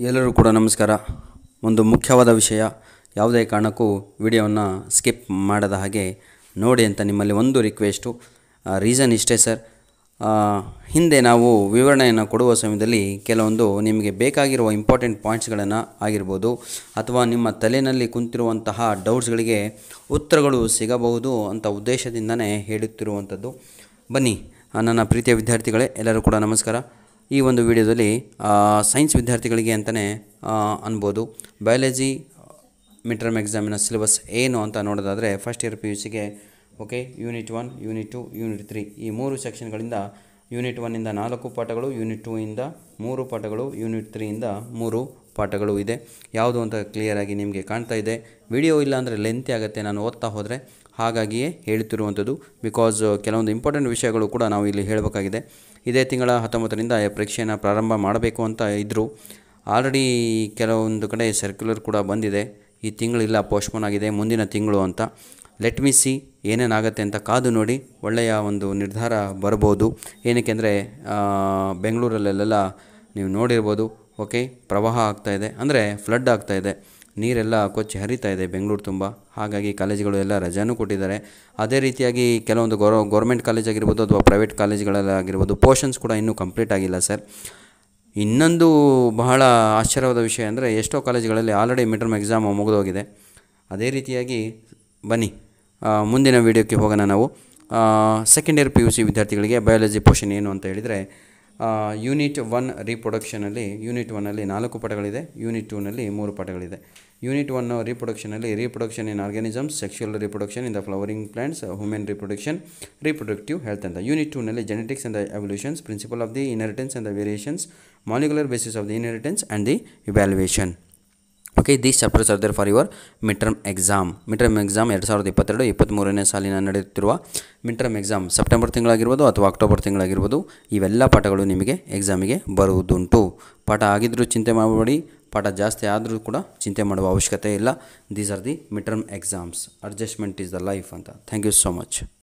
ಎಲ್ಲರೂ ಕೂಡ ನಮಸ್ಕಾರ. ಒಂದು ಮುಖ್ಯವಾದ ವಿಷಯ, ಯಾವುದೇ ಕಾರಣಕ್ಕೂ ವಿಡಿಯೋವನ್ನು ಸ್ಕಿಪ್ ಮಾಡದ ಹಾಗೆ ನೋಡಿ ಅಂತ ನಿಮ್ಮಲ್ಲಿ ಒಂದು ರಿಕ್ವೆಸ್ಟು. ರೀಸನ್ ಇಷ್ಟೇ ಸರ್, ಹಿಂದೆ ನಾವು ವಿವರಣೆಯನ್ನು ಕೊಡುವ ಸಮಯದಲ್ಲಿ ಕೆಲವೊಂದು ನಿಮಗೆ ಬೇಕಾಗಿರುವ ಇಂಪಾರ್ಟೆಂಟ್ ಪಾಯಿಂಟ್ಸ್ಗಳನ್ನು ಆಗಿರ್ಬೋದು ಅಥವಾ ನಿಮ್ಮ ತಲೆಯಲ್ಲಿ ಕುಂತಿರುವಂತಹ ಡೌಟ್ಸ್ಗಳಿಗೆ ಉತ್ತರಗಳು ಸಿಗಬಹುದು ಅಂತ ಉದ್ದೇಶದಿಂದನೇ ಹೇಳುತ್ತಿರುವಂಥದ್ದು. ಬನ್ನಿ ನನ್ನ ಪ್ರೀತಿಯ ವಿದ್ಯಾರ್ಥಿಗಳೇ, ಎಲ್ಲರೂ ಕೂಡ ನಮಸ್ಕಾರ. ಈ ಒಂದು ವಿಡಿಯೋದಲ್ಲಿ ಸೈನ್ಸ್ ವಿದ್ಯಾರ್ಥಿಗಳಿಗೆ ಅಂತಲೇ ಅನ್ಬೋದು. ಬಯಾಲಜಿ ಮಿಡ್-ಟರ್ಮ್ ಎಕ್ಸಾಮಿನ ಸಿಲೆಬಸ್ ಏನು ಅಂತ ನೋಡೋದಾದರೆ, ಫಸ್ಟ್ ಇಯರ್ PUCಗೆ ಓಕೆ, ಯೂನಿಟ್ 1, ಯೂನಿಟ್ 2, ಯೂನಿಟ್ 3 ಈ 3 ಸೆಕ್ಷನ್ಗಳಿಂದ ಯೂನಿಟ್ 1ಇಂದ 4 ಪಾಠಗಳು, ಯೂನಿಟ್ 2ಇಂದ 3 ಪಾಠಗಳು, ಯೂನಿಟ್ 3ಇಂದ 3 ಪಾಠಗಳು ಇದೆ. ಯಾವುದು ಅಂತ ಕ್ಲಿಯರಾಗಿ ನಿಮಗೆ ಕಾಣ್ತಾ ಇದೆ. ವಿಡಿಯೋ ಇಲ್ಲ ಅಂದರೆ ಲೆಂತಿ ಆಗುತ್ತೆ ನಾನು ಓದ್ತಾ ಹೋದರೆ, ಹಾಗಾಗಿಯೇ ಹೇಳುತ್ತಿರುವಂಥದ್ದು. ಬಿಕಾಸ್ ಕೆಲವೊಂದು ಇಂಪಾರ್ಟೆಂಟ್ ವಿಷಯಗಳು ಕೂಡ ನಾವು ಇಲ್ಲಿ ಹೇಳಬೇಕಾಗಿದೆ. ಇದೇ ತಿಂಗಳ 19ರಿಂದ ಪರೀಕ್ಷೆಯನ್ನು ಪ್ರಾರಂಭ ಮಾಡಬೇಕು ಅಂತ ಇದ್ದರು. ಆಲ್ರೆಡಿ ಕೆಲವೊಂದು ಕಡೆ ಸರ್ಕ್ಯುಲರ್ ಕೂಡ ಬಂದಿದೆ, ಈ ತಿಂಗಳಿಲ್ಲ, ಪೋಸ್ಟ್ಪೋನ್ ಆಗಿದೆ, ಮುಂದಿನ ತಿಂಗಳು ಅಂತ. ಲೆಟ್ ಮಿ ಸಿ ಏನೇನಾಗುತ್ತೆ ಅಂತ ಕಾದು ನೋಡಿ, ಒಳ್ಳೆಯ ಒಂದು ನಿರ್ಧಾರ ಬರ್ಬೋದು. ಏನಕ್ಕೆ ಅಂದರೆ ಬೆಂಗಳೂರಲ್ಲೆಲ್ಲ ನೀವು ನೋಡಿರ್ಬೋದು, ಓಕೆ, ಪ್ರವಾಹ ಆಗ್ತಾಯಿದೆ, ಅಂದರೆ ಫ್ಲಡ್ ಆಗ್ತಾಯಿದೆ, ನೀರೆಲ್ಲ ಕೊಚ್ಚಿ ಹರಿತಾ ಇದೆ ಬೆಂಗಳೂರು ತುಂಬ. ಹಾಗಾಗಿ ಕಾಲೇಜುಗಳು ಎಲ್ಲ ರಜಾನೂ ಕೊಟ್ಟಿದ್ದಾರೆ. ಅದೇ ರೀತಿಯಾಗಿ ಕೆಲವೊಂದು ಗೌರ್ಮೆಂಟ್ ಕಾಲೇಜ್ ಆಗಿರ್ಬೋದು ಅಥವಾ ಪ್ರೈವೇಟ್ ಕಾಲೇಜುಗಳಲ್ಲಾಗಿರ್ಬೋದು, ಪೋರ್ಷನ್ಸ್ ಕೂಡ ಇನ್ನೂ ಕಂಪ್ಲೀಟ್ ಆಗಿಲ್ಲ ಸರ್. ಇನ್ನೊಂದು ಬಹಳ ಆಶ್ಚರ್ಯವಾದ ವಿಷಯ ಅಂದರೆ, ಎಷ್ಟೋ ಕಾಲೇಜುಗಳಲ್ಲಿ ಆಲ್ರೆಡಿ ಮಿಡ್-ಟರ್ಮ್ ಎಕ್ಸಾಮ್ ಮುಗಿದೋಗಿದೆ. ಅದೇ ರೀತಿಯಾಗಿ ಬನ್ನಿ ಮುಂದಿನ ವೀಡಿಯೋಕ್ಕೆ ಹೋಗೋಣ ನಾವು. ಸೆಕೆಂಡ್ ಇಯರ್ PUC ವಿದ್ಯಾರ್ಥಿಗಳಿಗೆ ಬಯಾಲಜಿ ಪೋರ್ಷನ್ ಏನು ಅಂತ ಹೇಳಿದರೆ, ಯೂನಿಟ್ 1 ರೀಪ್ರೊಡಕ್ಷನಲ್ಲಿ ಯೂನಿಟ್ 1ನಲ್ಲಿ 4 ಪಾಠಗಳಿದೆ, ಯೂನಿಟ್ 2ನಲ್ಲಿ 3 ಪಾಠಗಳಿದೆ. ಯೂನಿಟ್ 1 ರೀಪ್ರೊಡಕ್ಷನಲ್ಲಿ reproduction in organisms, sexual reproduction in the flowering plants, human reproduction, reproductive health ಅಂತ. ಯೂನಿಟ್ 2ನಲ್ಲಿ genetics and the evolutions, principle of the inheritance and the variations, molecular basis of the inheritance and the evaluation. Okay, these chapters are there for your mid-term exam. Midterm exam 2022-23ನೇ ಸಾಲಿನ ನಡೆಯುತ್ತಿರುವ mid-term exam September ತಿಂಗಳಾಗಿರ್ಬೋದು ಅಥವಾ October ತಿಂಗಳಾಗಿರ್ಬೋದು, ಇವೆಲ್ಲ ಪಾಠಗಳು ನಿಮಗೆ ಎಕ್ಸಾಮಿಗೆ ಬರುವುದುಂಟು. ಪಾಠ ಆಗಿದ್ದರೂ ಚಿಂತೆ ಮಾಡಬೇಡಿ, ಪಾಠ ಜಾಸ್ತಿ ಆದರೂ ಕೂಡ ಚಿಂತೆ ಮಾಡುವ ಅವಶ್ಯಕತೆ ಇಲ್ಲ. These are the midterm exams. Adjustment is the life ಅಂತ. Thank you so much.